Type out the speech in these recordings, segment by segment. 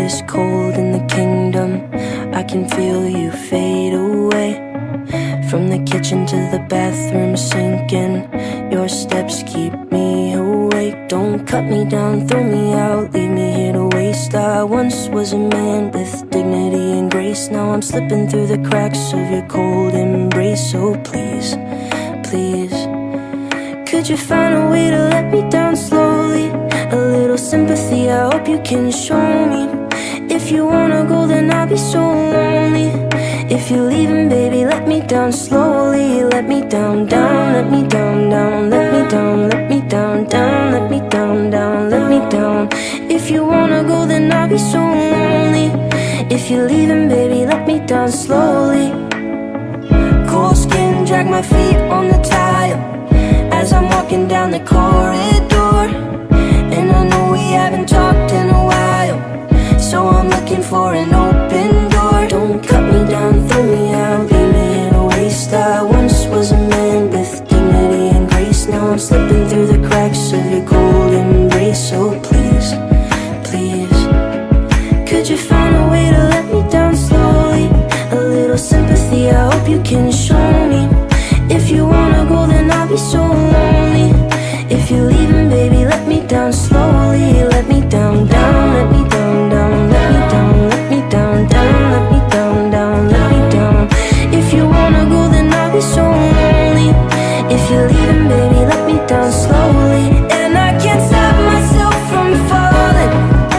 is cold in the kingdom. I can feel you fade away. From the kitchen to the bathroom sinking, your steps keep me awake. Don't cut me down, throw me out, leave me here to waste. I once was a man with dignity and grace. Now I'm slipping through the cracks of your cold embrace. So please, please, could you find a way to let me down slowly? A little sympathy, I hope you can show me. If you wanna go, then I'll be so lonely. If you're leaving, baby, let me down slowly. Let me down, down, let me down, down, let me down, let me down, down, let me down, down, let me down. If you wanna go, then I'll be so lonely. If you're leaving, baby, let me down slowly. Cold skin, drag my feet on the tile as I'm walking down the corridor. And I know we haven't talked in a while, so I'm looking for an open door. Don't cut me down, throw me out, leave me in a waste. I once was a man with dignity and grace. Now I'm slipping through the cracks of your cold embrace. So please, please, could you find a way to let me down slowly? A little sympathy, I hope you can show me. If you wanna go, then I'll be so lonely. If you're leaving, baby, let me down slowly. Let me down, down, let me down, down, let me down, let me down, down, let me down, down, let me down. If you wanna go, then I'll be so lonely. If you're leaving, baby, let me down slowly. And I can't stop myself from falling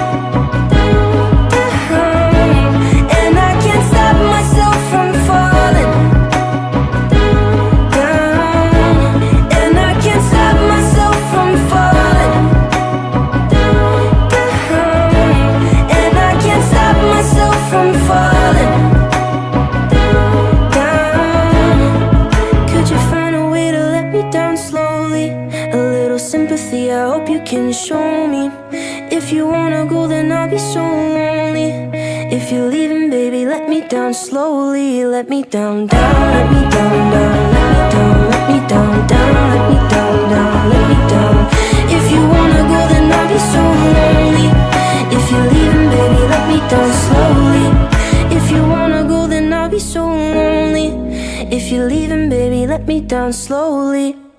down. And I can't stop myself from falling down. And I can't stop myself from falling down. And I can't stop myself from falling down. Could you find a way to let me down slowly? A little sympathy, I hope you can show me. If you wanna go, then I'll be so lonely. If you're leaving, baby, let me down slowly. Let me down, down, let me down, down, let me down, let me down, down, let me down, down, let me down. If you wanna go, then I'll be so lonely. If you're leaving, baby, let me down slowly. If you wanna go, then I'll be so lonely. If you're leaving, baby, let me down slowly.